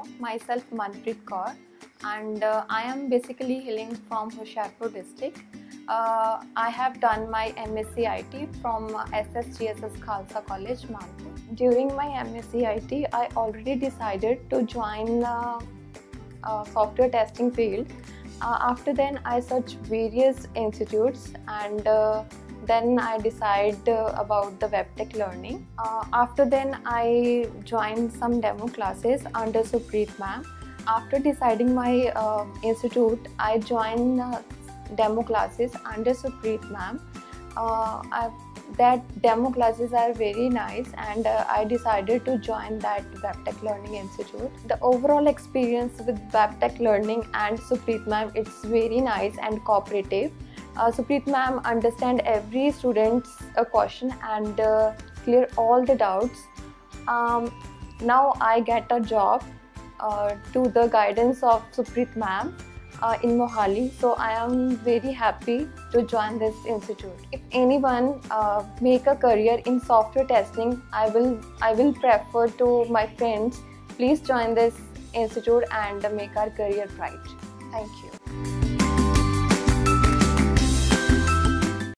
myself Manpreet Kaur, and I am basically hailing from Hoshiarpur district. I have done my MSc IT from SSGSS Khalsa College, Manpreet. During my MSc IT, I already decided to join software testing field. After then, I searched various institutes and then I decided about the WebtechLearning. After then, I joined some demo classes under Supreet ma'am. After deciding my institute, I joined demo classes under Supreet ma'am. That demo classes are very nice, and I decided to join that WebtechLearning Institute. The overall experience with WebtechLearning and Supreet ma'am, it's very nice and cooperative. Supreet ma'am understand every student's question and clear all the doubts. Now I get a job to the guidance of Supreet ma'am in Mohali, so I am very happy to join this institute. If anyone make a career in software testing, I will prefer to my friends, please join this institute and make our career bright. Thank you.